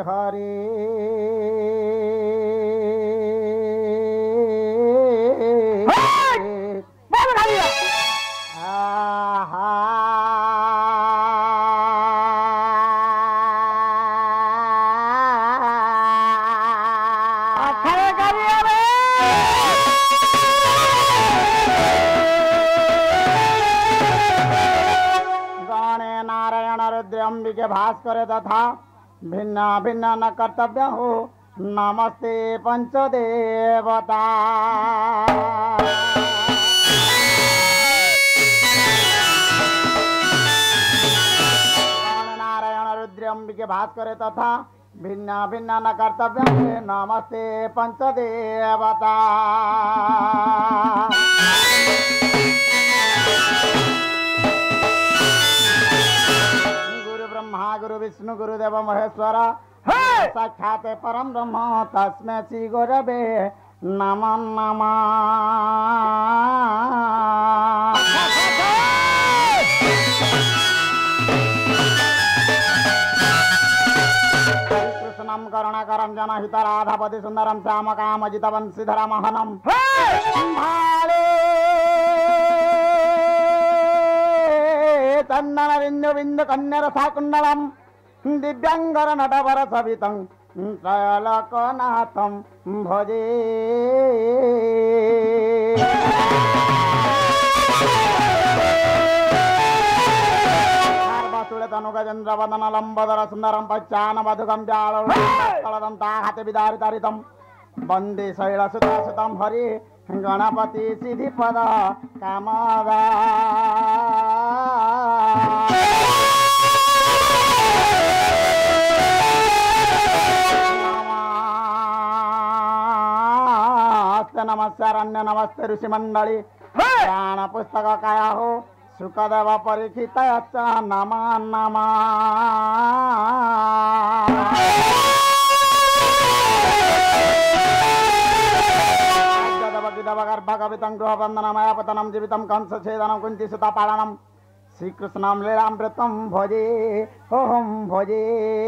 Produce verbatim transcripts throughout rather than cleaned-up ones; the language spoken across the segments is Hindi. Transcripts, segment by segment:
हरे के भास्कर तथा भिन्न भिन्न न कर्तव्य हो नमस्ते पंचदेवता नारायण रुद्र अंबिके भास्कर तथा भिन्न भिन्न न कर्तव्य नमस्ते पंचदेवता ब्रह्मा गुरु विष्णु गुरुदेव महेश्वर साक्षात परम ब्रह्म तस्मै श्री गुरवे नमः नमः। कृष्णं करुणाकरं जनहित राधापति सुंदरं श्याम काम जितवंशीधरं महनं चंदन बिंदु बिंदु कन्या रसाकुंडलम दिव्यांगर नटवर सवितं त्रयलोकनाथं भजे। तनुगजेन्द्र वदन लंबोदर सुंदरं पश्चान मधुकं जालदंताहते विदारितारितं वंदे शैलसुतासुतं हरि गणपति सिद्धिपद कामदा। नमस्ते नमस्ते अरण्य नमस्ते ऋषि मंडली प्राण पुस्तक काया हो सुखदेव परीक्षित नमः नमः। गर्भकवितं गृहबन्धनमयापतनं जीवितं कंसछेदनं कुन्तीसुतापालनं श्रीकृष्णं लीलामृतं भजे ओहं भजे।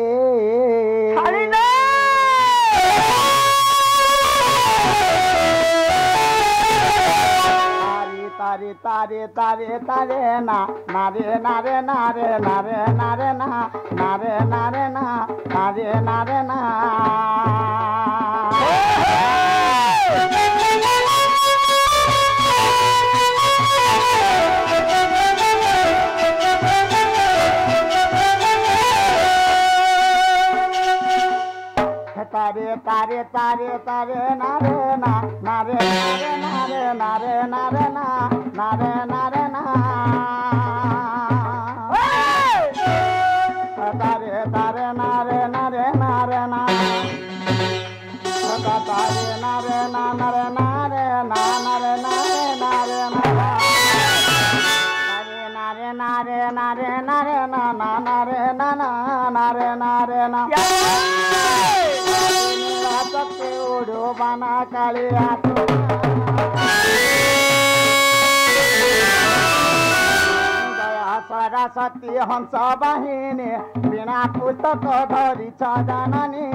तारे तारे तारे तारे ना नारे नारे नारे नारे नारे ना नारे नारे ना नारे नारे ना। तारे तारे तारे तारे नारे ना नारे नारे नारे नारे नारे ना नारे नारे ना। तारे तारे नारे नारे नारे ना तारे नारे ना नारे नारे ना नारे नारे नारे ना नारे नारे नारे नारे ना ना नारे ना ना नारे नारे ना। सत्य उड़ो बना कालिया दया सरस्वती हंस बाहिनी बिना पुस्तक धरी छ जननी।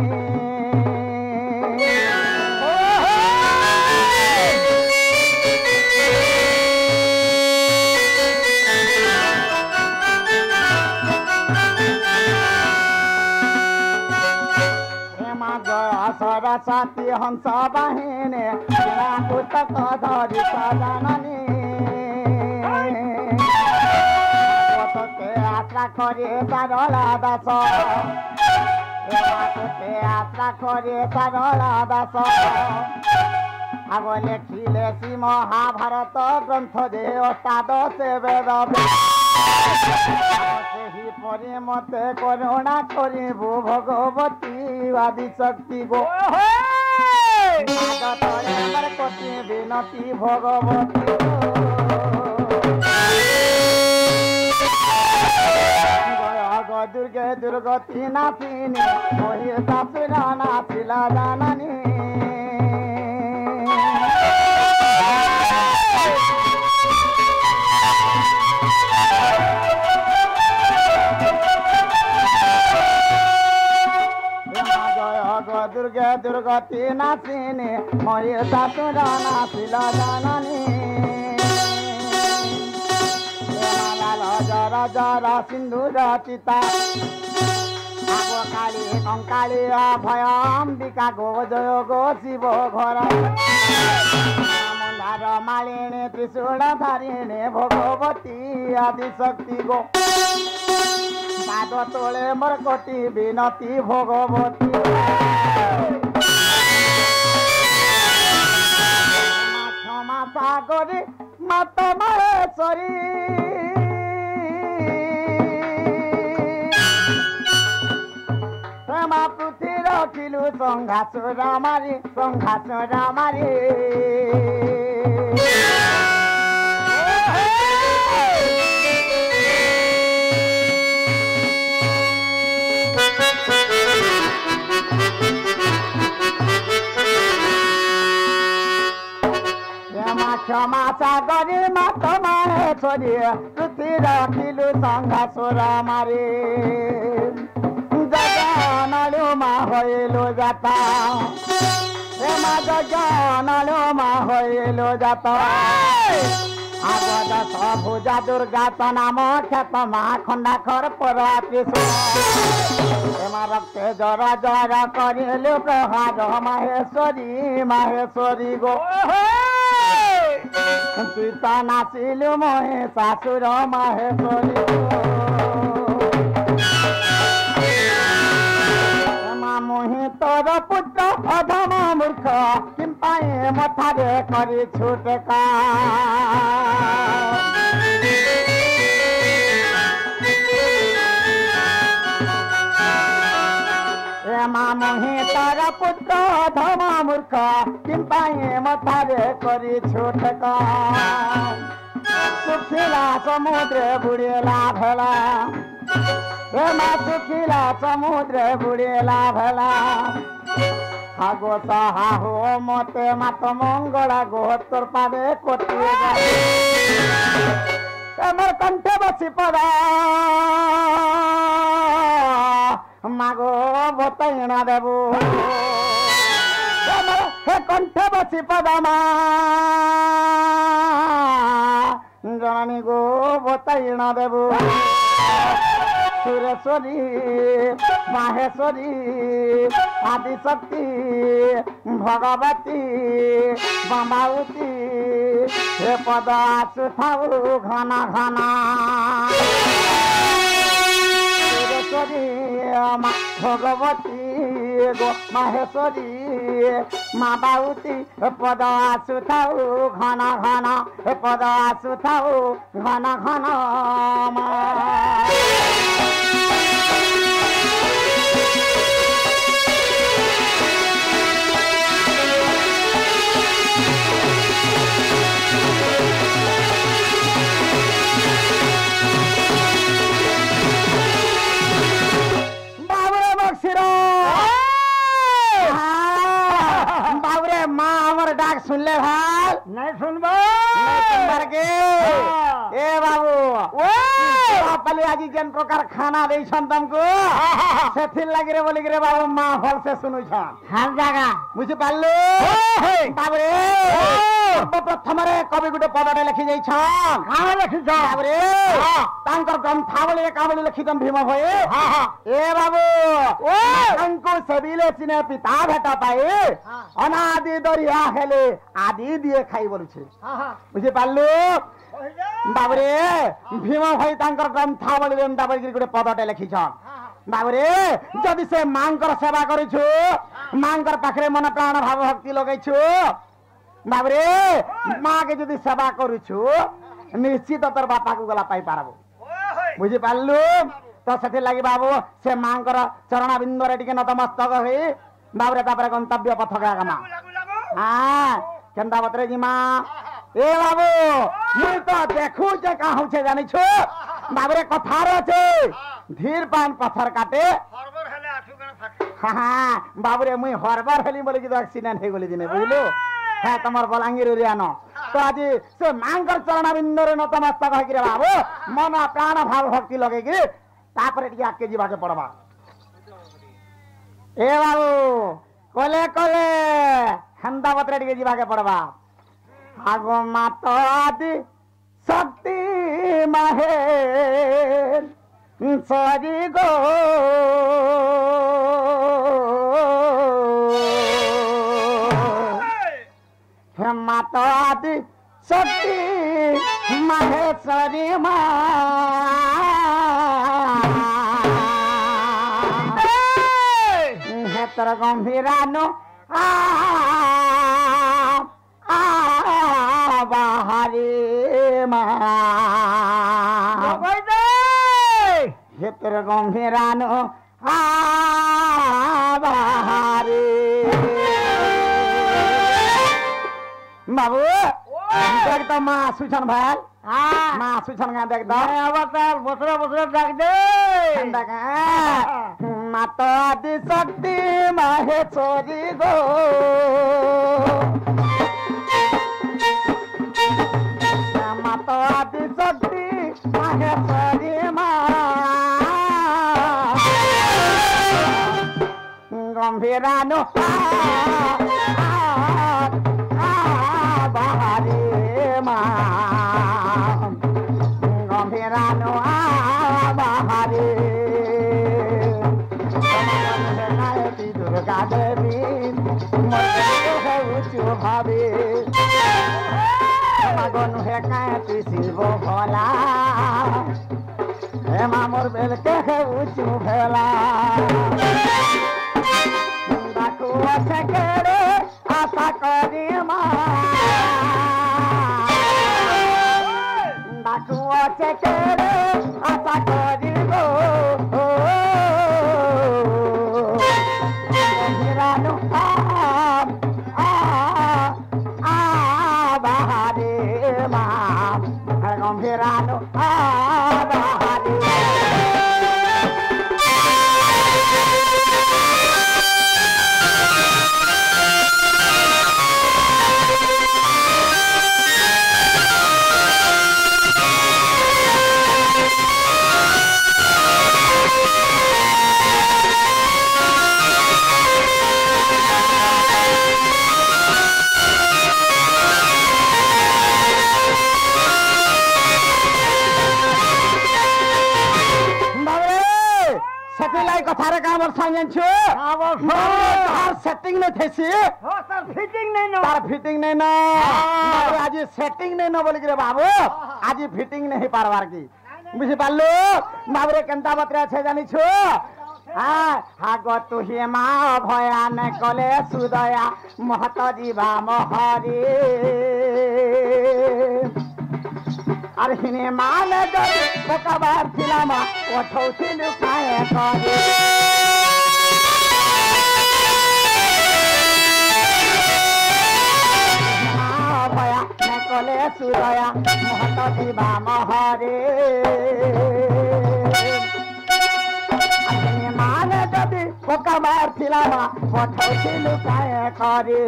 सरस्वती हंस बाहिनी बिना पुस्तक धरी छ जननी। यात्रा करे सरला दास यात्रा करे सरला दास आग लेखिले श्री महाभारत ग्रंथ जे ओस्ताद से वेद परी मते करुणा करिबु भगवती आदि शक्ति गो कति विनती भगवती जय दुर्गे दुर्गति नासिनी महिषासुर नासिला जननी। दुर्गे दुर्गति नासिनी मोरी शाशुर नासिल जननी जर जर सिंधुर चिता आगो काली कंकाली अभय अंबिका गो जय गो शिव घर मुंडार मालिनी त्रिशूल धारिणी भगवती आदि शक्ति गो पाद तोले मोर कोटि विनती भगवती क्षमा सागरी माता महेश्वरी प्रेमा पृथ्वी रखिलु संघासुर मारी संघासुर मारी क्षमा सागरी माता महेश्वरी पृथ्वी रखिलु संघासुर मारी जगनालु मा होइलो जाता प्रेमा जगनालु मा होइलो जाता आगद सबुजा दुर्गा नाम ख्यात मा खंडाखर परात्रि प्रेमा रक्ते जर जर करिलु प्रहार महेश्वरी महेश्वरी गो सीता नासिलु मोहे शाशुर महेश्वरी मोहि तोर पुत्र अधम मूर्ख किम पाए मथारे करी छुटका मोहि तोर पुत्र अधम मूर्ख किम पाए मथारे करी छुटका सुखिला समुद्र बुड़ेला भेला प्रेमा सुखिला समुद्र बुड़ेला भला हागो सहा हो मते मात मंगला गो तोर पादे कोटि मोर कंठे बसी पड़ा मागो बतैना देबू हे कंठे बसी पड़ा मा जननी गो बतैना देबू सुरेश्वरी माहेश्वरी आदि शक्ति भगवती बम्बावती हे पद आसुथाऊ घना घना सुरेश्वरी भगवती गो माहेश्वरी माबावती हे पद आसुथाऊ घना घना हे पद आसुथाऊ घना घना सुनले भाई नहीं सुनबो नहीं के ए बाबू ओ पले आज जन प्रकार खाना दे छन तुमको सेथिल लागि रे बोली रे बाबू मां हल से सुनु छन हर जगह बुझि पाललो बाबू रे प्रथम रे कवि गुटे पदटे लिखि जाई छन काहे लिखि छ बाबू रे तांकर ग्रंथावली रे कावली लिखि तम भीम भए ए बाबू ओ तांको सबिले सिने पिता भेटा पाए अनादि दरिया हेले आदि दिए खाई बोलुछे बुझि पाललो बाबू रे भीम भाई तांकर ग्रंथावली रे एंता बलि गुटे पदटे लिखि छन बाबू रे जदि से मांकर सेवा करिछु मांकर पाखरे मन प्राण भाव भक्ति लगैछु बाबू रे मां के जदि सेवा करिछु निश्चित तोर बापा को गला पाई पारबो बुझि पाललु तो सेति लागि बाबू से मांकर चरण बिंदु रे टिके नतमस्तक होई बाबू रे तापर गंतव्य पथ गामा हां केंदा बतरे जी मां ए बाबू मुई तो देखु जे काहू छे जानि छु बाबू रे कथा रे छे धीर पान पत्थर काटे हरबर हेले आठु गण फाके हां हां बाबू रे मुई हरबर हेली बोले कि एक्सीडेंट हे गोली दिने बुझलो है तमर बलांगीर एरियानो तो आज से मांगर चरण बिंदु रे नतमस्तक होई रे बाबू मन प्राण भाव भक्ति लगे कि तापर टिके आके जीवा के पड़बा ए बाबू कले कले हेंदा बतरे टिके जीवा के पड़बा आगो मातो आदि शक्ति महेश सरी गो मातो आदि शक्ति महेश्वरी माँ तर गंभीरानो आ आ बाहरी माँ तर गंभीरानो आ बाहरी बाबू देख तो माँ सुचन भाई हाँ माँ सुचन का देख दो अवतार बसरा बसरा देख दे देख मातो आदि शक्ति महेश्वरी गो मातो आदि शक्ति महेश्वरी माँ गंभीरानु बाहरी माँ गंभीरानु बाहरी दुर्गा देवी उच्च भावी मगनु है कांति शिव भोला हे मामोर बेल के उच्च भेला डाकू अच्छे करे आशा करी माँ डाकू अच्छे करे आशा करी गो गंभीरानो बाहरी कथारे काम और साइन छो तार सेटिंग ने थेसी हो तार फिटिंग नहीं नो तार फिटिंग नहीं नो आज सेटिंग नहीं नो बोली रे बाबू आज फिटिंग नहीं पारवार की बुझी पालो बाबरे केंता बतरा छे जानी छो हां हागो तु हे मा भया न कले सुदया महत जीवा महरी अरे हिने मान गई बकबार फिल्म ओठौथि लुकाए करे भया न कले सुदया महत जीवा महरे हिने मान गई बकबार फिल्म ओठौथि लुकाए करे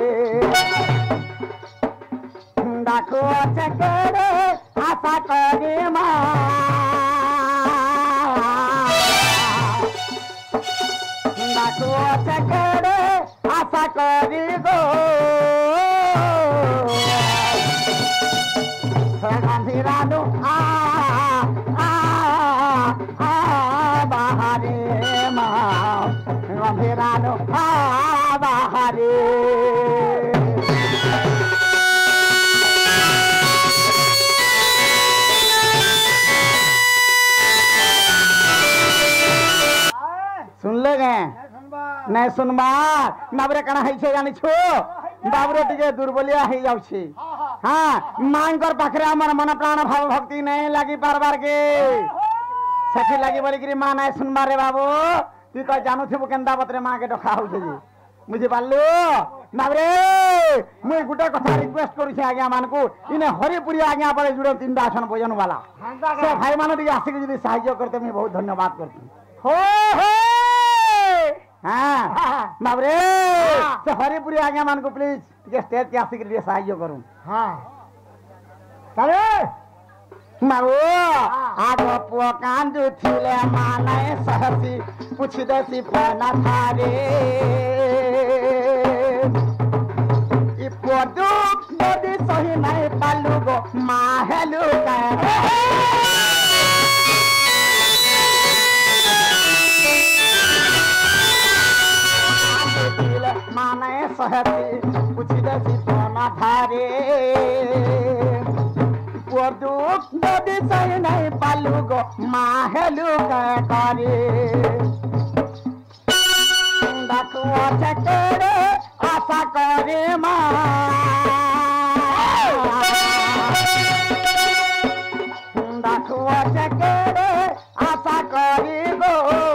डाकू चकरे आशा करे माँ डाकू चकरे आशा करी गो गंभीरानु आ आ आ बाहरी माँ गंभीरानु आ बाहरी सुन ले गए नहीं सुनबा बाबरे कना है छे जानी छो बाबरे टिके दुर्बलिया है जाउ छी हां मांग कर पाखरे हमर मन प्राण भाव भक्ति नहीं लागी पारबार के सखी लागी बोली कि मां नहीं सुनबा रे बाबू तू तो जानू थबो केंदा पत्रे मां के डखा हो जे मुझे पाललो बाबरे मुई गुटे कथा रिक्वेस्ट करू छी आज्ञा मान को इने हरिपुरी आज्ञा परे जुड़ो तीन आसन भोजन वाला से भाई मानो टिके आसी के यदि सहायता करते मैं बहुत धन्यवाद करती हो हो हाँ बाबरे से हरिपुरी आज्ञा मान को प्लीज टिके स्टेज के आसी के लिए सहायता करूं हां चले मारो आगो पो कांदु थिले माने सहसी पूछ देसी पना थारे इ पदु नदी सही नहीं पालू गो माहेलू माने सहती कुछ दसी सोना धारे पदु नदी सही नहीं पालू गो माहेलू करे डाकुआ चकरे आशा करे माँ डाकुआ चकरे आशा करे गो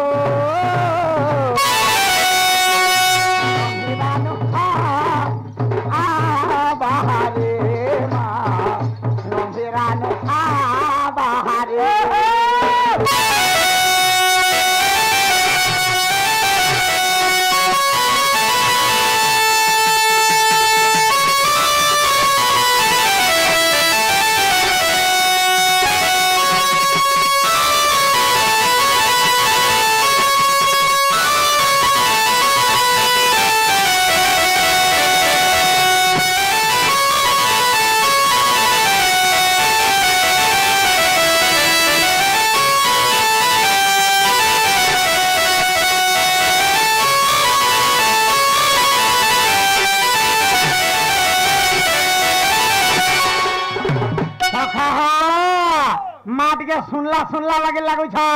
सुनला सुनला लगे लगू छ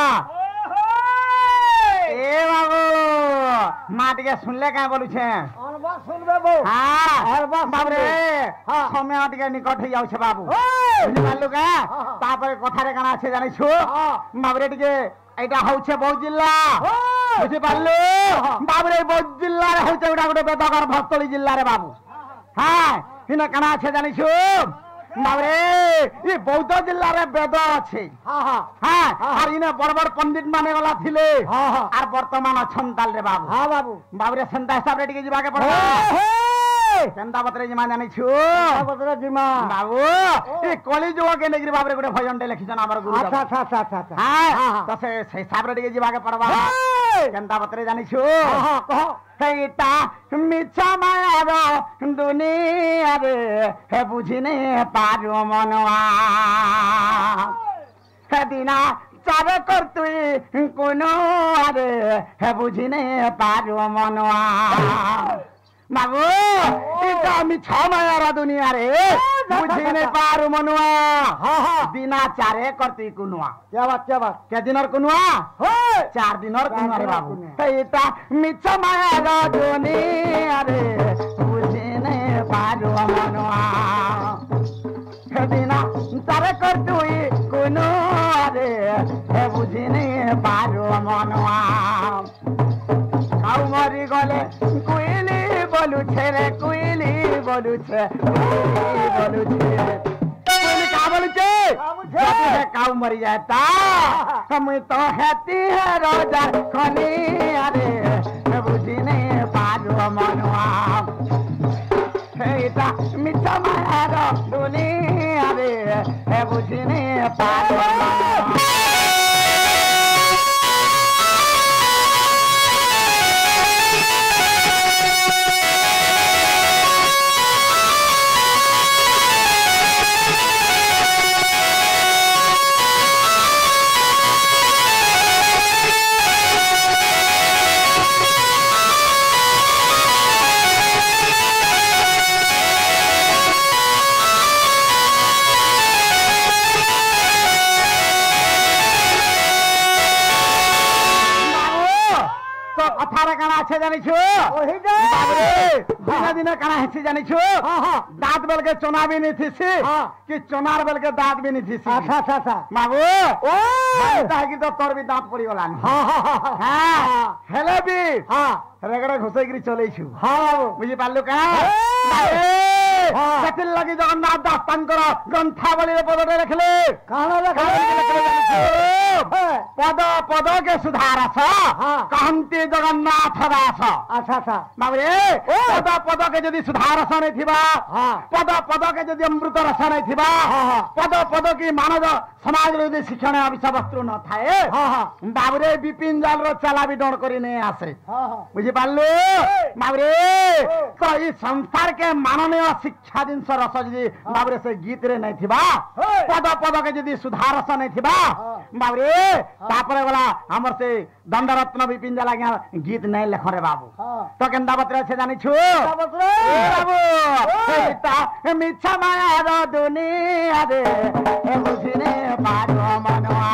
ए बाबू माट के सुनले का बोलू छे अनबा सुनबे बो हां अरबा बाबू रे हां समय अटके निकट हो जाउ छे बाबू बुझि मानलु का तापर कथा रे काना छे जानि छु बाबू रे टिके एटा हौ छे बहुत जिल्ला बुझि पालु बाबू रे बहुत जिल्ला रे हौ छे उडा गुटे बेदकर भक्तली जिल्ला रे बाबू हां हिने काना छे जानि छु बाबरे ये बौद्ध जिल्ला रे वेद अछि हां हां हां आर इने बड़ बड़ पंडित माने वाला थिले हां हां आर वर्तमान अछंताल रे बाबू हां बाबू बाबरे संता हिसाब रे टिके जिबा के पड़बा केंदा बतरे जिमा जानि छु बतरे जिमा बाबू ए कली जुग के नेगरी बाबरे गुटे भजन दे लिखिछन हमर गुरु अच्छा अच्छा अच्छा अच्छा हां त से हिसाब रे टिके जिबा के पड़बा केंदा बतरे जानि छु हां हां कहो हेटा मिछा माया दुनिया रे हे बुझिने पारो मनवा हे दिना चारे कर तुई कोनो रे हे बुझिने पारो मनवा बाबू इटा मिछा माया दुनिया रे बुझिने पारो मनवा हां हां दिना चारे करती कुनवा क्या बात क्या बात क्या दिनर कुनवा हो चार दिनर कुनवा रे बाबू तेटा मिछा माया दुनिया रे बुझिने पारो मनवा हे दिना चारे करती कुनवा रे हे बुझिने पारो मनवा काउ मरी गले कुइली बोलू छे रे कुइली बोलू छे कुइली बोलू छे कुइली का बोलू छे जब है काउ मरी जाता हम तो हेती है रोजा खनी अरे बुझिने पारो मनवा हेटा मिठा माया दुनिया रे हे बुझिने पारो मनवा जानी छु ओही दे बाबरे दिन दिन काना हेसी जानी छु हां हां दांत बेल के चोना भी नहीं थी सी हां कि चोनार बेल के दांत भी नहीं थी सी अच्छा अच्छा अच्छा बाबू ओ जानता है कि तो तोर भी दांत पड़ी वाला हां हां हां हेले भी हां रेगड़े घुसै गिरी चलै छु हां बुझि पालु का ସେଥି ଲାଗି ଜଗନ୍ନାଥ ଦାସ ତାଙ୍କର ଗ୍ରନ୍ଥାବଳୀରେ ପଦଟେ ଲେଖିଲେ କାଣ ପଦ ପଦକେ ସୁଧାରସ କହନ୍ତି ଜଗନ୍ନାଥ ଦାସ। ଆଚ୍ଛା ଆଚ୍ଛା ବାବୁରେ ପଦ ପଦକେ ଯଦି ସୁଧାରସ ନେଇଥିବା ପଦ ପଦକେ ଯଦି ଅମୃତ ରସ ନେଇଥିବା ପଦ ପଦ କି ମାନବ ସମାଜରେ ଯଦି ଶିକ୍ଷଣ ବିଷୟବସ୍ତୁ ନଥାଏ ବାବୁରେ ବିପିନ ଜାଲର ଚାଲା ବି ଡଣ କରି ନେଇ ଆସେ ବୁଝିପାରିଲୁ ବାବୁରେ ତ ଏଇ ସଂସାରକେ ମାନନୀୟ ଶିକ୍ଷା ଜିନିଷ ରସ ଯଦି ବାବୁରେ ସେ ଗୀତରେ ନେଇଥିବା ପଦ ପଦକେ ଯଦି ସୁଧାରସ ନେଇଥିବା ବାବୁରେ ତାପରେ ଗଲା ଆମର ସେ ଦଣ୍ଡରତ୍ନ ବିପିନ ଜାଲ ଆଜ୍ଞା ଗୀତ ନାଇଁ ଲେଖରେ ବାବୁ ତ କେନ୍ତା ପତ୍ର ସେ ଜାଣିଛୁ ବାବୁ ମିଛ ମାୟାର ଦୁନିଆରେ ବୁଝିନେ ପାର ମନୁଆ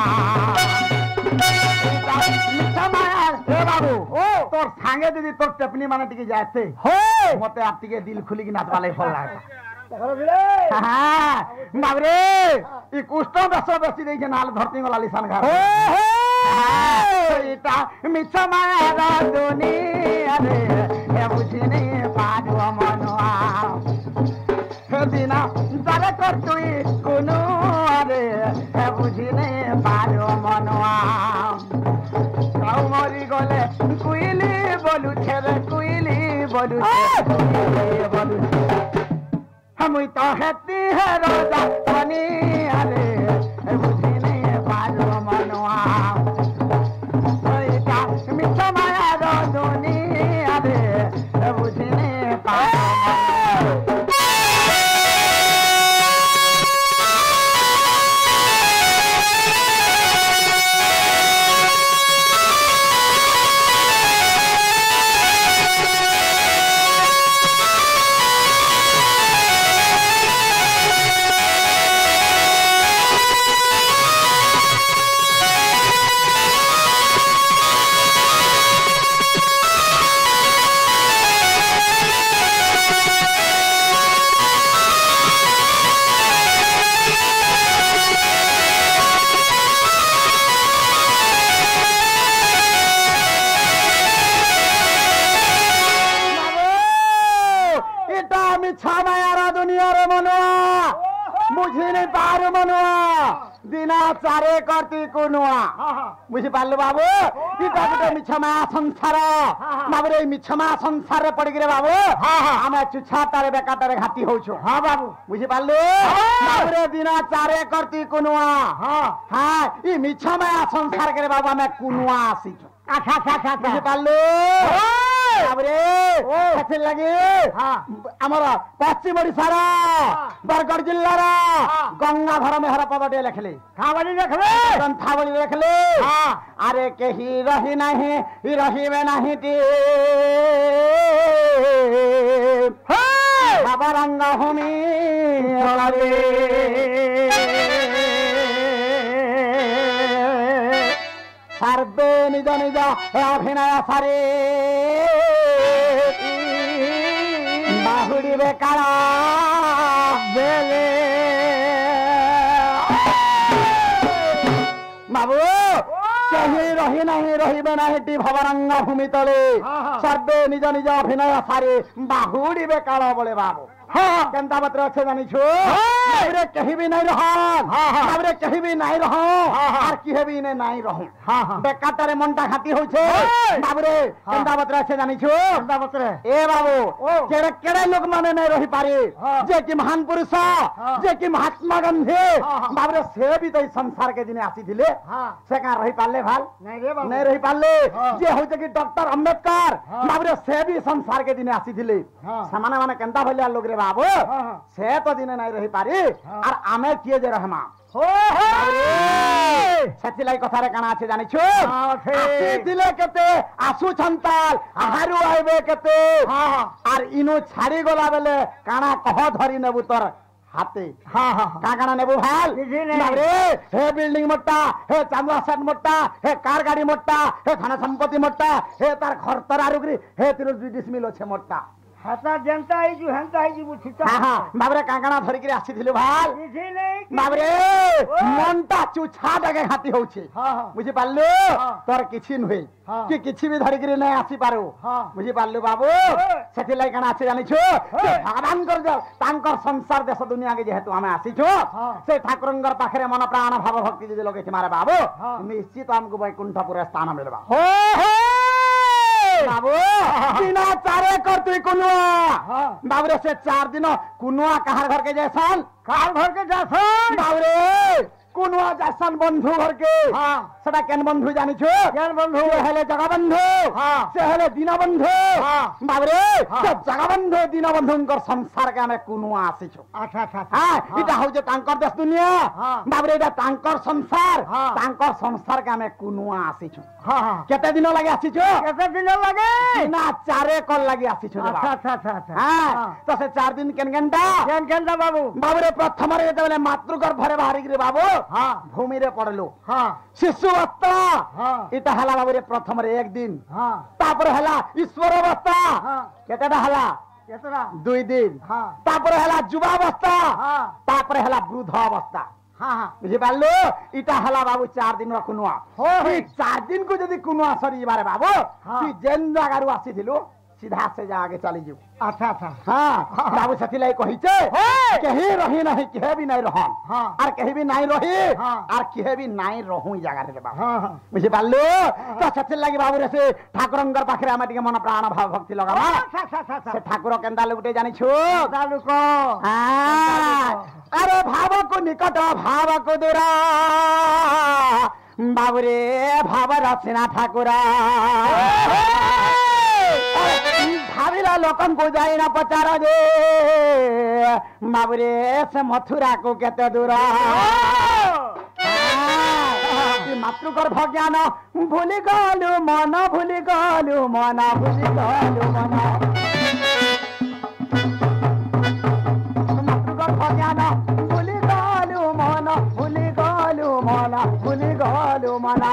ମିଛ ମାୟା ହେ ବାବୁ তোর সাঙ্গে যদি তোর টেপনি মানে টিকে যাচ্ছে মতে আর টিকে দিল খুলিকি নাচবা লাগি ভাল লাগে বাবরে ই কুষ্ঠ বেশ বেশি দিয়েছে নাহলে ধরতি গলা লিসান ঘাট এটা মিছ মায়ার দুনিয়ারে হে বুঝিনি পারব মনুয়া দিনা যারে কর তুই কোনো আরে হে বুঝিনি পারব মনুয়া কাউ মরি গলে কুইলি বলুছে রে কুইলি বলুছে বলুছে মুই তো হেতি হে রোজা পানি আরে বুঝিনি পারব মনুয়া ওইটা মিছ মায়ার দুনিয়ারে বুঝিনি পারব দিনা চারে করতি কোনুয়া বুঝি পারলু বাবু এটা গোটে মিছমা সংসার বাবুরে এই মিছমা সংসারে পড়িকি বাবু আমি চুছাটারে বেকাটারে ঘাটি হউছু হ্যাঁ বাবু বুঝি পারলু বাবুরে দিনা চারে করতি কোনুয়া হ্যাঁ এই মিছমা সংসার করে বাবু আমি কোনুয়া আসিছু আচ্ছা আচ্ছা আচ্ছা বুঝি পারলু বাবুরে সেথি লাগি আমার পশ্চিম ওড়িশার বরগড় জিল্লার গঙ্গাধর মেহর পদটিয়ে লেখলে খাবলি লেখলে গ্রন্থাবলী লেখলে আরে কেহি রহি নাহি রহিবে নাহি টি ভাবরঙ্গ ভূমি সার্বে নিজ নিজ অভিনয় সারে বাহুড়িবে কাল বেলে বাবু কেহি রহি নাহি রহিবে নাহি ভবরঙ্গ ভূমি তলে সর্বে নিজ নিজ অভিনয় সারে বাহুড়িবে কাল বলে বাবু কেন্তা পত্র আছে জানিছু বাবুরে কেহি বি নাই রহন বাবুরে কেহি বি নাই রহন আর কি হেবি নে নাই রহন বেকাটারে মনটা খাতি হইছে বাবুরে কেন্তা পত্র আছে জানিছু কেন্তা পত্র এ বাবু কেড়ে কেড়ে লোক মানে নাই রহি পারে যে কি মহান পুরুষ যে কি মহাত্মা গান্ধী বাবুরে সে বি তো সংসার के दिने आसी थिले से का रही पाले भाल नहीं रे बाबू नहीं रही पाले जे होते कि डॉक्टर अंबेडकर बाबुरे से भी संसार के दिने आसी थिले समाने माने केंता भलिया लोग रे बाबू से तो दिने नहीं रही पारी और आमे किए जे रहमा हो हो सेति लाई कथा रे काना আছে জানিছো আসি দিলে কেতে আসু ছন্তাল আহারু আইবে কেতে আর ইনো ছাড়ি গলা বেলে কানা কহ ধরি নেবু তোর হাতে হ্যাঁ হ্যাঁ কাকানা নেবু ভাল রে হে বিল্ডিং মোটা হে চান্দুয়া সেট মোটা হে কার গাড়ি মোটা হে ধন সম্পত্তি মোটা হে তার খরতরা রুগরি হে তিরু দুই ডিসমিল আছে মোটা हाता जनता आई जो हंता आई जो बुझता हां हां बाबरे कांगणा धरि के आसीथिलु भाल किछि नहीं बाबरे मनटा चुछा जगे हाथी होउछे हां हां बुझि पाललु तोर किछि नहे कि किछि भी धरि के नै आसी पारो बुझि पाललु बाबू सेति लाई कना आछे जानि छु भगवान कर जा तांकर संसार देश दुनिया के जेहेतु हमें आसी छु से ठाकुरंगर पाखरे मन प्राण भाव भक्ति जे लगे मारे बाबू निश्चित हमको वैकुंठपुर स्थान मिलबा हो हो बाबू बिना चारे कर तुई कुनुआ बाबरे से चार दिन कुनुआ कहार घर के जैसन कहार घर के जैसन बाबरे कुनुआ जैसन बंधु घर के हां सदा केन बंधु जानि छु केन बंधु हेले जगा बंधु हां से हेले दीन बंधु हां बाबरे से जगा बंधु दीन बंधुंकर संसार के हमें कुनुआ आसी छु अच्छा अच्छा हां इटा हो जे तांकर देश दुनिया बाबरे इटा तांकर संसार तांकर संसार के हमें कुनुआ आसी छु हां हां केते दिन लागे आसी छु केते दिन लागे ना चारे कल लागे आसी छु अच्छा अच्छा अच्छा हां तो से चार दिन केन केनटा केन केनटा बाबू बाबरे प्रथम रे जेबले मातृ गर्भरे बाहरी रे बाबू हां भूमि रे पड़लो हां शिशु अवस्था हां इटा हला बाबरे प्रथम रे एक दिन हां तापर हला ईश्वर अवस्था हां केतेटा हला केतेटा दुई दिन हां तापर हला युवा अवस्था हां तापर हला वृद्ध अवस्था हां हां बुझि पालो इटा हला बाबू चार दिन रो कुनुआ हो ई चार दिन को जदी कुनुआ सरी बारे बाबू तू जेन जगारु आसीथिलु सीधा से जा आगे चली जाऊ अच्छा अच्छा हां बाबू सती लाई कहि छे कहीं रही नहीं केहे भी नहीं रहन हां और कहीं भी नहीं रही और केहे भी नहीं रहू जगह रे बाबू हां हां बुझि पालो तो सती लागि बाबू रे से ठाकुरंगर पाखरे हम टिके मन प्राण भाव भक्ति लगावा अच्छा अच्छा अच्छा से ठाकुर केंदा लुटे जानि छु दालु को हां अरे भाव को निकट भाव को दूरा बाबू रे भाव रचना ठाकुरा भाविला लोकन को जाई ना पचार जे बाबरे से मथुरा को केते दूर मातृगर भज्ञान भूली गलु मन भूली गलु मन भूली गलु मन मातृगर भज्ञान भूली गलु मन भूली गलु मन भूली गलु मन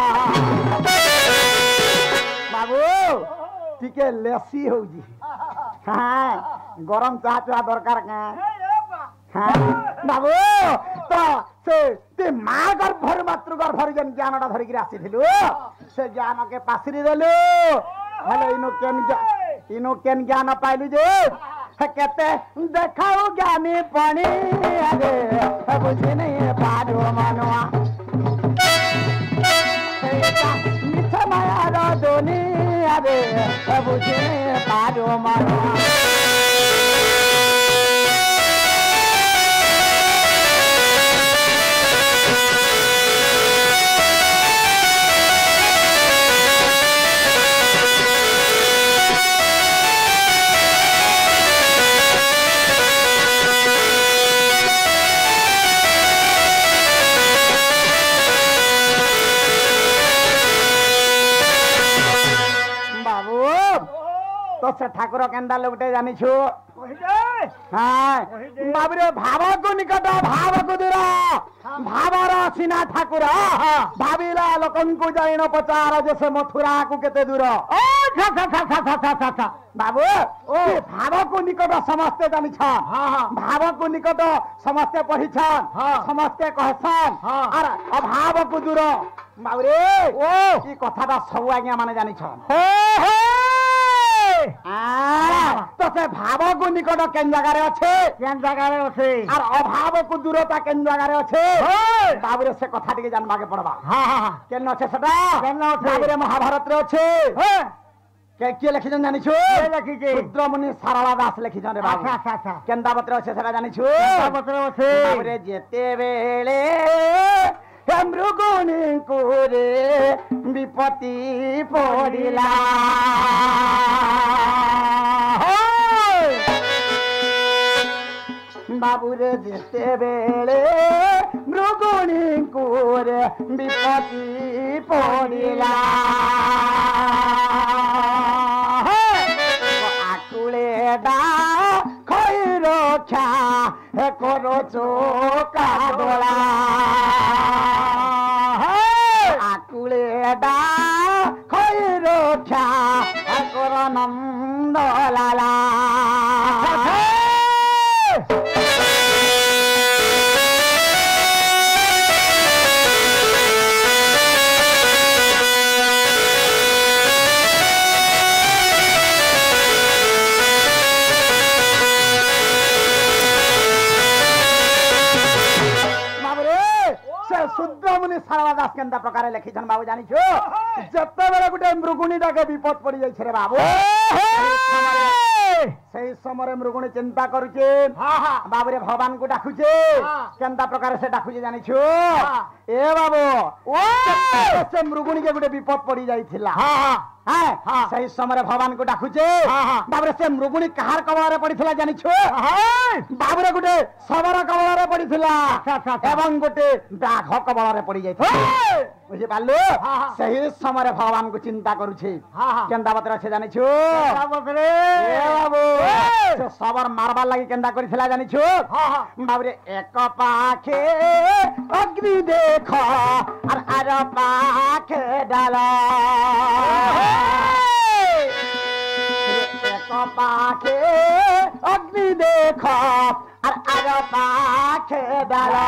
बाबू टिके लेसी हो जी हां गरम चाह चाह दरकार का हां बाबू तो से ते मां गर्भ भर मातृ गर्भ भर जन ज्ञानटा धरि के आसीथिलु से ज्ञान के पासरी देलु हेलो इनो केन इनो केन ज्ञान पाइलु जे केते देखाऊ ज्ञानी पानी अरे बुझी नहीं पाडो मनवा मिठ माया रो दोनी अरे बुझे पारो मारो तो से ठाकुर केंदा लुटे जानि छु हां बाबरे भाव को निकट भाव को दूर भावर सीना ठाकुर भाविला लोकन को जाइनो पचार जैसे मथुरा को केते दूर ओ था था था था था था था बाबू ओ भाव को निकट समस्ते जानि छ हां हां भाव को निकट समस्ते पढि छ समस्ते कहसन और अभाव को दूर बाबरे ओ ई कथाटा सब आज्ञा माने जानि छ हो हो तो से भाव को निकट केन जगह रे अच्छे केन जगह रे अच्छे और अभाव को दूरता केन जगह रे अच्छे बाबू रे से कथा टिके जानबा के पड़बा हां हां केन अच्छे सदा केन अच्छे बाबू रे महाभारत रे अच्छे के के लिखि जन जानि छु के लिखि जे रुद्रमुनि सारला दास लिखि जन रे बाबू अच्छा अच्छा अच्छा केनदा पत्र अच्छे सदा जानि छु केनदा पत्र अच्छे बाबू रे जेते बेले मृगुनी कोरे विपत्ति पड़िला बाबू रे जेते बेले मृगुनी कोरे विपत्ति पड़िला आकुले डा खै रक्षा करो चोका दोला आकुलेडा खै रक्षा कर नंद लाला ଶାରଳା ଦାସ କେନ୍ତା ପ୍ରକାର ଲେଖିଛନ୍ ବାବୁ ଜାଣିଛୁ ଯେତେବେଳେ ଗୋଟେ ମୃଗୁଣୀଟାକେ ବିପଦ ପଡି ଯାଇଛି ରେ ବାବୁ ସେଇ ସମୟରେ ମୃଗୁଣୀ ଚିନ୍ତା କରୁଛେ ବାବୁରେ ଭଗବାନଙ୍କୁ ଡାକୁଛେ କେନ୍ତା ପ୍ରକାର ସେ ଡାକୁଛେ ଜାଣିଛୁ ଏ ବାବୁ ସେ ମୃଗୁଣୀକେ ଗୋଟେ ବିପଦ ପଡି ଯାଇଥିଲା ସେଇ ସମୟରେ ଭଗବାନଙ୍କୁ ଡାକୁଛେ ବାବୁରେ ସେ ମୃଗୁଣୀ କାହାର କବଳରେ ପଡିଥିଲା ଜାଣିଛୁ ବାବୁରେ ଗୋଟେ ଶବର କବଳରେ ପଡିଥିଲା ଏବଂ ଗୋଟେ ବାଘ କବଳରେ ପଡି ଯାଇଥିଲା ବୁଝିପାରିଲୁ ସେହି ସମୟରେ ଭଗବାନଙ୍କୁ ଚିନ୍ତା କରୁଛି କେନ୍ତା ବତରେ ସେ ଜାଣିଛୁ ସେ ଶବର ମାରବାର ଲାଗି କେନ୍ତା କରିଥିଲା ଜାଣିଛୁ ବାବୁରେ ଏକ ପାଖେ ଅଗ୍ନି ଦେଖ আর আর পাখে ডালা এক পাখে অগ্নি দেখ আর আর পাখে ডালা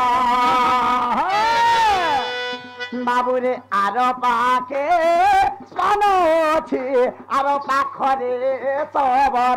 বাবুরে আর পাখে স্নান আছে আর পাখরে সবর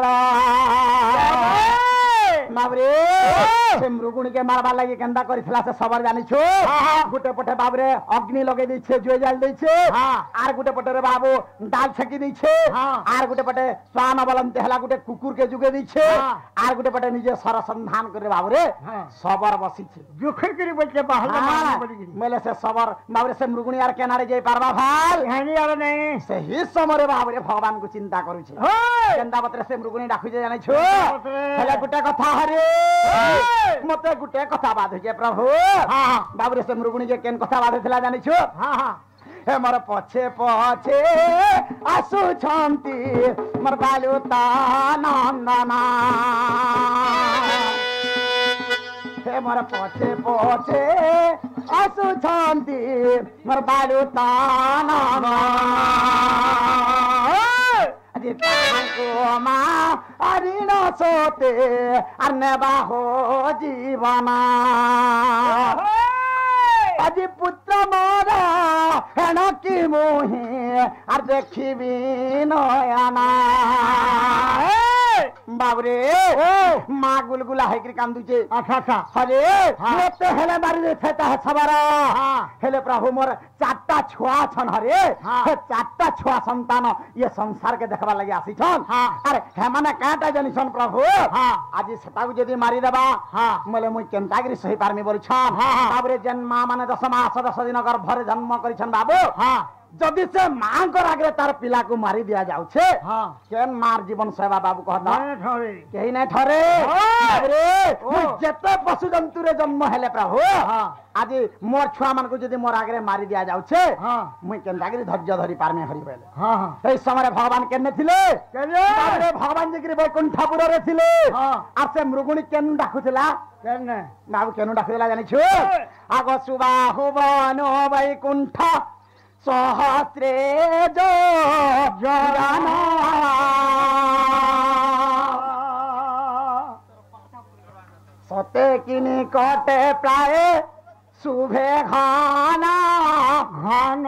বাবরে সে মৃগুণী কে মারবার লাগি কেন্দা করিছিলা সে সবার জানিছো গুটে পটে বাবরে অগ্নি লগে দিছে জুই জাল দিছে আর গুটে পটে রে বাবু ডাল ছেকি দিছে আর গুটে পটে স্নান অবলম্বন হেলা গুটে কুকুর কে জুগে দিছে আর গুটে পটে নিজে সরসন্ধান করে বাবরে সবার বসিছে জুখে করে বলছে বাহলা মারি বলি মেলে সে সবার বাবরে সে মৃগুণী আর কেনারে যাই পারবা ভাল হানি আর নাই সেই সমরে বাবরে ভগবান কো চিন্তা করুছে কেন্দা বতরে সে মৃগুণী ডাকুছে জানিছো হেলা গুটে কথা হরে মতে গুটে কথা বাধুছে প্রভু বাবুরে সে মৃগুণী যে কেন কথা বাধুছিলা জানিছো হে মোর পছে পছে আসুছন্তি মোর বালুতা নন্দনা হে মোর পছে পছে আসুছন্তি মোর বালুতা নন্দনা মা আরিণ সোতে আর নেবাহ জীবনা আজি পুত্র মোরা হেন কি মোহে আর দেখিবি নয়না বাবরে মা গুলগুলা হেকরি কান্দুছে আচ্ছা আচ্ছা হরে মতে হেলে বাড়ি ফেতা সবার হেলে প্রভু মোর চারটা ছুয়া ছন হরে চারটা ছুয়া সন্তান ইয়ে সংসারকে দেখবার লাগি আসিছন আরে হেমানে কাটা জানিছন প্রভু আজি সেটাকে যদি মারি দেবা বলে মুই কেনতাগিরি সহি পারমি বলছন বাবরে যেন মা মানে দশ মাস দশ দিন গর্ভরে জন্ম করিছন বাবু যদি সে মাঙ্কর আগে তার পিলাকে মারি দিয়া যাচ্ছে কেন মার জীবন সেবা বাবু कहता কেই নাই ঠরে যেতে পশু জন্তুরে জন্ম হেলে প্রভু আজি মোর ছুয়া মানকু যদি মোর আগে মারি দিয়া যাচ্ছে মুই কেনতাগিরি ধৈর্য ধরি পারমি হরি বলে এই সময় ভগবান কেনে ছিলে তারপরে ভগবান জিগিরি বৈকুণ্ঠপুরে ছিলে আর সে মৃগুণী কেন ডাকুছিলা কেন বাবু কেন ডাকুছিলা জানিছো আগ সুবাহু বন বৈকুণ্ঠ সহস্রে জানা সতে কিনি কটে প্রায় শুভে ঘানা ঘন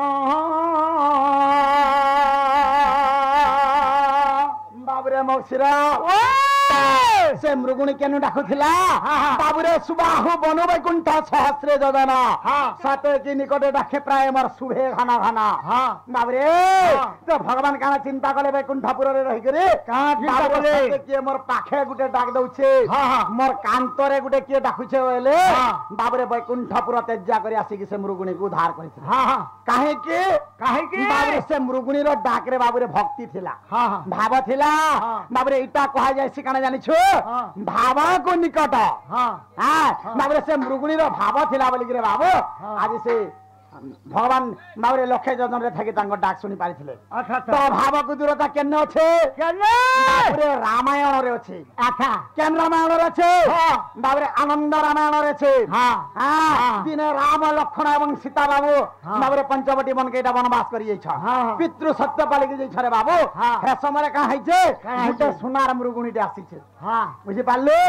বাবুরে মৌসিরা সে মৃগুণী কেন ডাকুছিলা বাবুরে সুবাহু বন বৈকুণ্ঠ সহস্রে যোজনা সাথে কি নিকটে ডাকে প্রায় আমার শুভে ঘানা ঘানা বাবুরে তো ভগবান কানা চিন্তা করে বৈকুণ্ঠপুরে রহিকরি কিয়ে মোর পাখে গুটে ডাক দউছে মোর কান্তরে গুটে কিয়ে ডাকুছে বলে বাবুরে বৈকুণ্ঠপুর তেজ্জা করে আসিকি সে মৃগুণীকে উদ্ধার করেছিল কাহিকি কাহিকি বাবুরে সে মৃগুণীর ডাকরে বাবুরে ভক্তি থিলা ভাব থিলা বাবুরে ইটা কহা যায় কানা জানিছো ভাবা কো নিকট হ্যাঁ বাবুরে সে মৃগুণীর ভাব থিলা বলি রে বাবু আজ সে ভগবান বাবুরে লক্ষে যজনরে থাকি তাঙ্ক ডাক শুনি পারিছিলে তো ভাবক দূরতা কেন আছে বাবুরে রামায়ণরে আছে আচ্ছা কেন রামায়ণরে আছে বাবুরে আনন্দ রামায়ণরে আছে হ্যাঁ দিনে রাম লক্ষণ এবং সীতা বাবু বাবুরে পঞ্চবটি বনকে এটা বনবাস করি যাইছ পিতৃ সত্য পালিকি যাইছ রে বাবু হে সময় কা হইছে গোটে সোনার মৃগুণীতে আসিছে বুঝি পারলু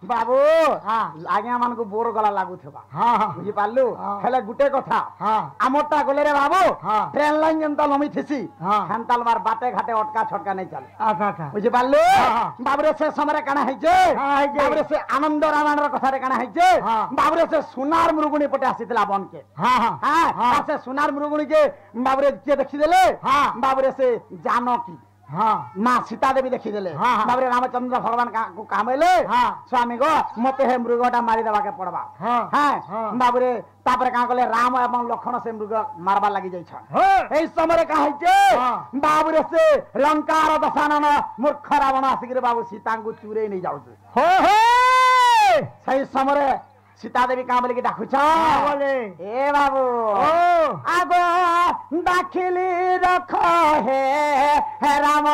बाबू हाँ आज्ञा मान को बोर गला लागू थबा हाँ हाँ बुझी पालु हाँ। हेले गुटे कथा हाँ आमटा गले रे बाबू हाँ ट्रेन लाइन जनता लमी थिसी हाँ हंताल मार बाटे घाटे अटका छटका नहीं चले अच्छा अच्छा बुझी पालु हाँ। बाबरे से समय काना हैजे हाँ, हैजे। बाबरे से आनंद रावण र कथा रे काना हैजे हाँ। बाबरे से सोनार मृगुणी पटे आसीतला बन के हाँ हाँ हां हाँ। से सोनार मृगुणी के बाबरे के देखि देले हाँ। बाबरे से जानकी हाँ माँ सीता देवी देखी देले हाँ, हाँ। बाबरे रामचंद्र भगवान का को कामेले हाँ। स्वामी गो मते हे मृगटा मारी देबा के पड़बा हाँ हां हाँ। बाबरे तापर का कहले राम एवं लखन से मृग मारबा लागि जाय छ हाँ एई समय का हैचे हाँ। बाबरे से लंकार दशानन मूर्ख रावण आसिक रे बाबू सीता को चूरे नहीं जाउ हो हो सही समय सीता देवी का बोले कि डाकू छ बोले ए बाबू ओ आगो दाखिली रख हे हे राम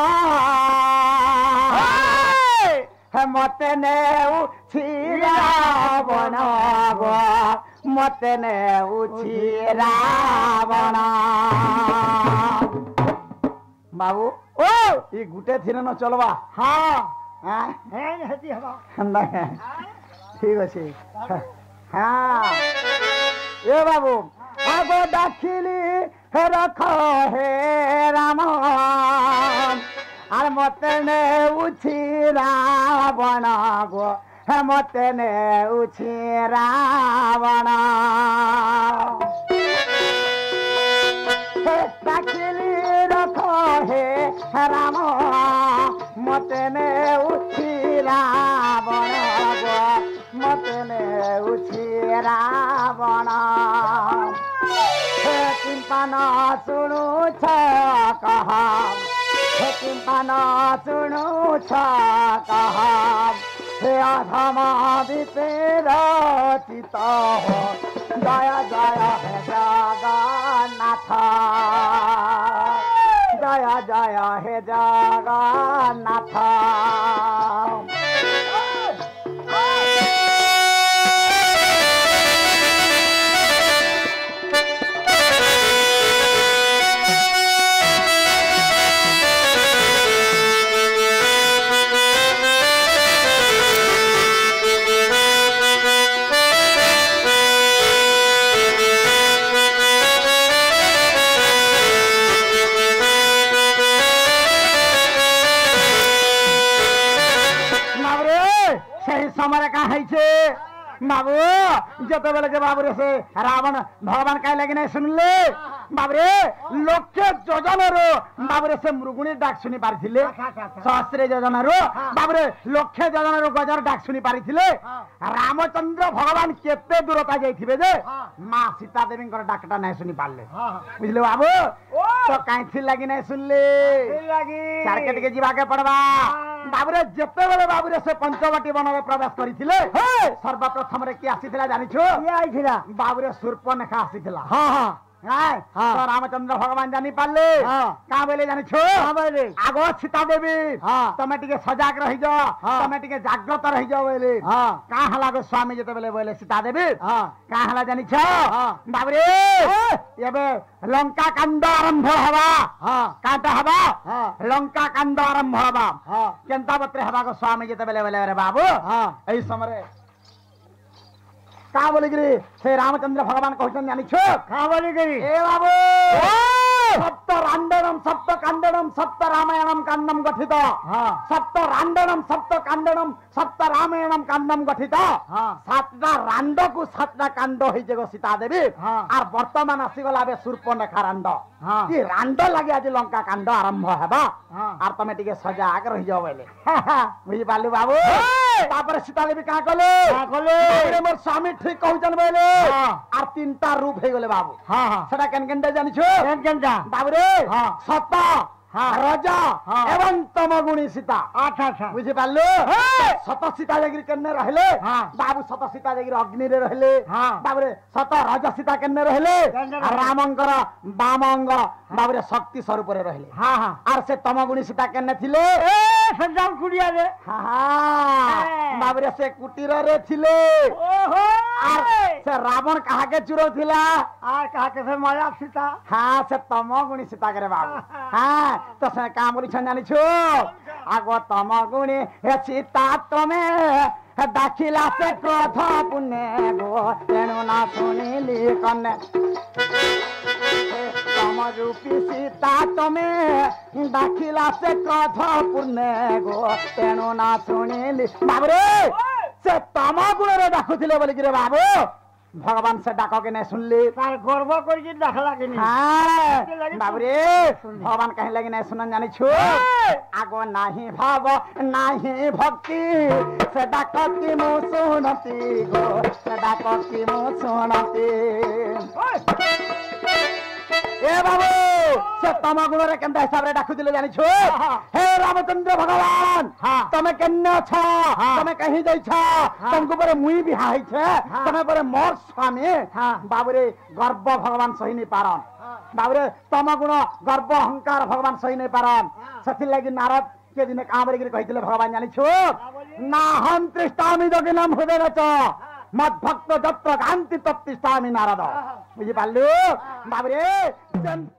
हे मते ने उछि रावण गो मते ने उछि रावण बाबू ओ ई गुटे थिन न चलबा हाँ हां है हती हवा हंदा ठीक अछि हाँ ए बाबू आगो दाखिली हे रख हे राम आर मते ने उछि रावण गो हे मते ने उछि रावण हे दाखिली रख हे राम मते ने उछि रावण गो मते ने उछि रावण हे किंपन सुनु छ कहा हे किंपन सुनु छ कहा हे अधम विपेर चित हो जय जय हे जगन्नाथ जय जय हे जगन्नाथ समय का है बाबू जते बेले के बाबू रे से रावण भगवान कह लगे नहीं सुनले बाबू रे लक्ष योजन रो बाबू रे से मृगुणी डाक सुनी पारिथिले सहस्र योजन रो बाबू रे लक्ष योजन रो गजर डाक सुनी पारिथिले रामचंद्र भगवान केते दूरता जाइथिबे जे मां सीता देवी कर डाकटा नहीं सुनी पारले बुझले बाबू तो काइथि लागि नहीं सुनले लागी चारकेट के जीवा के पड़बा बाबू रे जते बेले बाबू रे से पंचवटी वन में प्रवेश करिथिले सर्वप्रथम रे की आसीथिला जानिछो ये आइथिला बाबू रे सूर्पनखा आसीथिला हाँ हाँ हां हाँ। तो रामचंद्र भगवान जानी पाले हाँ। का बोले जानिछो हाँ बोले आगो सीता देवी हाँ। तमे टिके सजाग रहि जाओ हाँ। तमे टिके जागृत रहि जाओ बोले हाँ का हला गो स्वामी जते बेले बोले सीता देवी हाँ का हला जानिछो हाँ। बाबू रे एबे लंका कांड आरंभ हवा हाँ काटा हवा हाँ लंका कांड आरंभ हवा हाँ केंता बत्रे हवा गो स्वामी जते बेले बोले रे बाबू हाँ एई समय का बोले गिरी से रामचंद्र भगवान कहछन जानि छो कहाँ बोली गई ए बाबू सप्त रांडनम सप्त कांडनम सप्त रामायणम कांडम गठित हाँ सप्त रांडनम सप्त कांडनम सप्त रामायणम कांडम गठित हाँ सातटा रांड को सातटा कांड होइजे गो सीता देवी हाँ आर वर्तमान आसी गला बे सूर्पनखा रांड हाँ ई रांड लागि आज लंका कांड आरंभ हेबा हाँ आर तमे टिके सजाग रहि जाओ बेले बुझि पालु बाबू तापर सीता देवी का कले कहाँ कले? बाबू मोर स्वामी ठीक कहउचन बेले हाँ। आर तीनटा रूप हे गेले बाबू हाँ हाँ सेटा केन केनटा जानि छो केन केनटा बाबू रे हाँ। सत हाँ। रजा हाँ। एवं तमगुणी सीता अच्छा अच्छा बुझि पालु सत सीता जगिर केने रहले हाँ। बाबू सत सीता जगिर अग्नि रे रहले हाँ। बाबू रे सत राजा सीता केने रहले केने रहले? रामंकर बामंग बाबू रे शक्ति स्वरूप रे रहले हाँ हाँ आर से तमगुणी सीता केने थिले ए संजाम कुड़िया रे हाँ हाँ ए। बाबू रे से कुटीर रे थिले ओहो आर से रावण कहा के चुरो थिला आर कहा के से माया सीता हाँ से तमगुणी सीता करे बाबू हाँ तो से काम बोली छन जानि छु आगो तमगुणी हे सीता तमे डाकिला से क्रोध पुण्य गो तेणु ना सुनिली कन्या तम रूपी सीता तमें डाकिला से क्रोध पुण्य गो तेणु ना शुणिली बाबरे से तम गुण रे डाकुथिले बोली कि रे बाबू भगवान से डाक के नहीं सुनली तार गर्व करके डाक लागेनी हाँ बाबरे भगवान कहीं लगी नहीं सुनन जानी छु आगो नाही भाव नाही भक्ति से डाक की मु सुनती गो से डाक की मु सुनती ए बाबू से तम गुण रे केंदा हिसाब रे डाकु दिले जानी छु हे रामचंद्र भगवान तमे केन्ने छ तमे कहीं जाई छ तुमको पर मुई बिहा है छे तमे पर मोर स्वामी बाबरे गर्व भगवान सही नहीं पारन बाबरे तम गुण गर्व अहंकार भगवान सही नहीं पारन सथि लागि नारद के दिन काम रे कहितले भगवान जानी छु ना हम तृष्टामि दगिनम हृदय च मद भक्त जत्र कांति तत्तिष्ठामि नारद बुझि पालु बाबरे